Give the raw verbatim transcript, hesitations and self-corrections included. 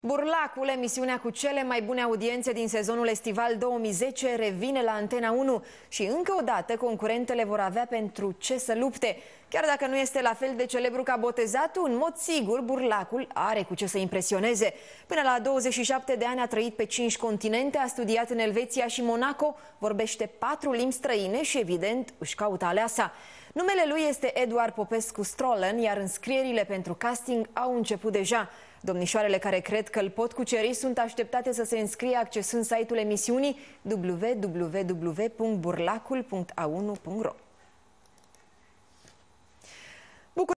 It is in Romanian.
Burlacul, emisiunea cu cele mai bune audiențe din sezonul estival două mii zece, revine la Antena unu și încă o dată concurentele vor avea pentru ce să lupte. Chiar dacă nu este la fel de celebru ca Botezatul, în mod sigur Burlacul are cu ce să impresioneze. Până la douăzeci și șapte de ani a trăit pe cinci continente, a studiat în Elveția și Monaco, vorbește patru limbi străine și evident își caută aleasa. Numele lui este Eduard Popescu Strollen, iar înscrierile pentru casting au început deja. Domnișoarele care cred că îl pot cuceri sunt așteptate să se înscrie accesând site-ul emisiunii w w w punct burlacul punct a unu punct ro.